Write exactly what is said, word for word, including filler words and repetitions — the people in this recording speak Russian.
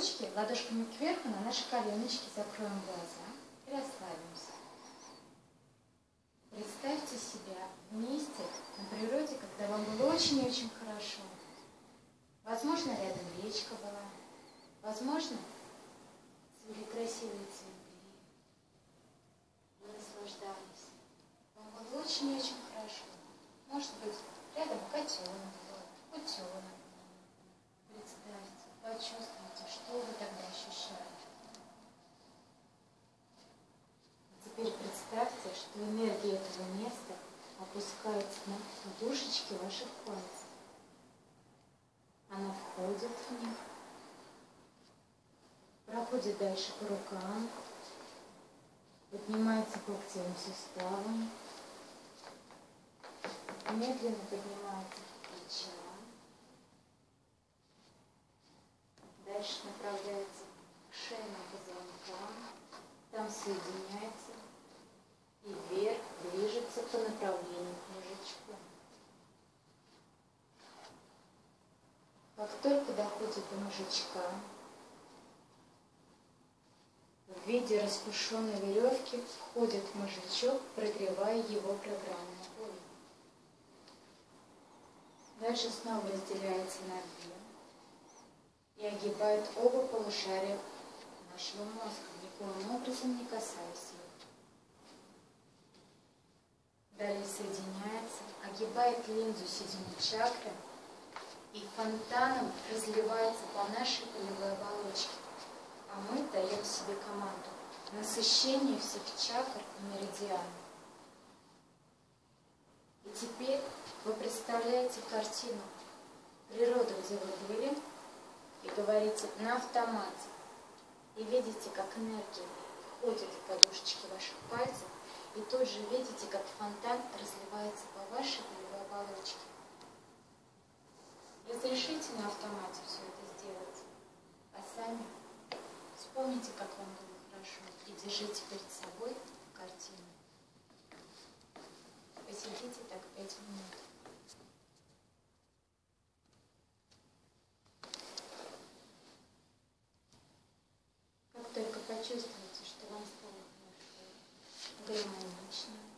ручки ладошками кверху на наши коленочки, закроем глаза и расслабимся. Представьте себя вместе на природе, когда вам было очень и очень хорошо. Возможно, рядом речка была, возможно, цвели красивые цветы. Вы наслаждались. Вам было очень и очень хорошо. Может быть, рядом котенок был, утенок. Представьте, почувствуйте, что вы тогда ощущали. Теперь представьте, что энергия этого места опускается на подушечки ваших пальцев. Она входит в них, проходит дальше по рукам, поднимается к локтевым суставам, медленно поднимается к плечам, дальше направляется к шейным позвонкам, там соединяется и вверх движется по направлению к мозжечку. Как только доходит до мозжечка, в виде распушенной веревки входит в мозжечок, прогревая его программное поле. Дальше снова разделяется на две и огибает оба полушария нашего мозга, никоим образом не касаясь их. Далее соединяется, огибает линзу седьмой чакры и фонтаном разливается по нашей полевой оболочке. А мы даем себе команду насыщения всех чакр и меридианов. И теперь вы представляете картину природы, где вы были, и говорите на автомате. И видите, как энергия входит в подушечки ваших пальцев, и тут же видите, как фонтан разливается по вашей полевой оболочке. Разрешите на автомате все это сделать, а сами вспомните, как вам было хорошо, и держите перед собой картину. Посидите так пять минут. Как только почувствуете, что вам стало хорошо, гармонично,